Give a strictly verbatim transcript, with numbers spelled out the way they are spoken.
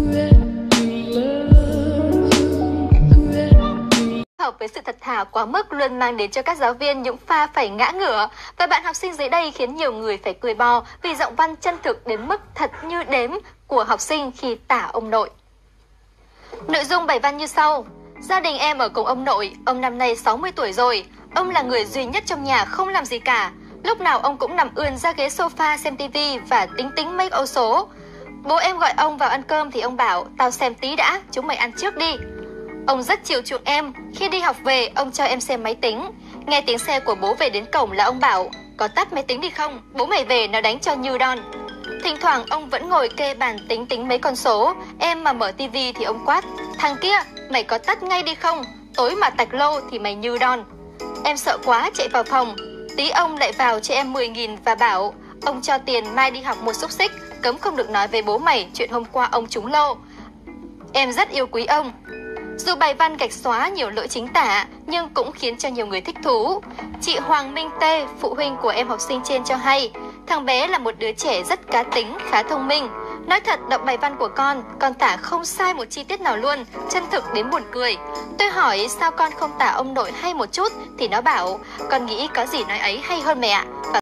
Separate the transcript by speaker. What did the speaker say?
Speaker 1: Hợp với sự thật thà quá mức luôn mang đến cho các giáo viên những pha phải ngã ngửa, và bạn học sinh dưới đây khiến nhiều người phải cười bò vì giọng văn chân thực đến mức thật như đếm của học sinh khi tả ông nội. Nội dung bài văn như sau: gia đình em ở cùng ông nội, ông năm nay sáu mươi tuổi rồi, ông là người duy nhất trong nhà không làm gì cả, lúc nào ông cũng nằm ườn ra ghế sofa xem tivi và tính tính mấy ô số. Bố em gọi ông vào ăn cơm thì ông bảo tao xem tí đã, chúng mày ăn trước đi. Ông rất chiều chuộng em, khi đi học về ông cho em xem máy tính. Nghe tiếng xe của bố về đến cổng là ông bảo có tắt máy tính đi không, bố mày về nó đánh cho như đòn. Thỉnh thoảng ông vẫn ngồi kê bàn tính tính mấy con số, em mà mở tivi thì ông quát: thằng kia, mày có tắt ngay đi không, tối mà tạch lô thì mày như đòn. Em sợ quá chạy vào phòng, tí ông lại vào cho em mười nghìn và bảo ông cho tiền mai đi học mua xúc xích, cấm không được nói với bố mày chuyện hôm qua ông trúng lô. Em rất yêu quý ông. Dù bài văn gạch xóa nhiều lỗi chính tả nhưng cũng khiến cho nhiều người thích thú. Chị Hoàng Minh Tê, phụ huynh của em học sinh trên cho hay, thằng bé là một đứa trẻ rất cá tính, khá thông minh. Nói thật, đọc bài văn của con, con tả không sai một chi tiết nào luôn, chân thực đến buồn cười. Tôi hỏi sao con không tả ông nội hay một chút thì nó bảo con nghĩ có gì nói ấy hay hơn mẹ ạ. Và